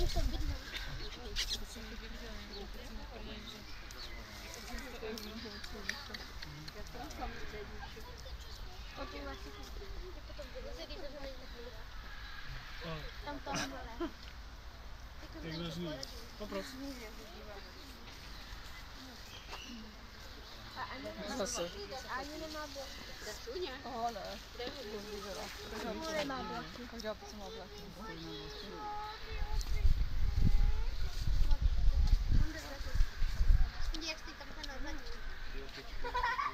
Jak leży, po prostu. Zase. Ani nemá bloky. Ale. Nemá bloky. Každá co má bloky. Jak jsi tam ten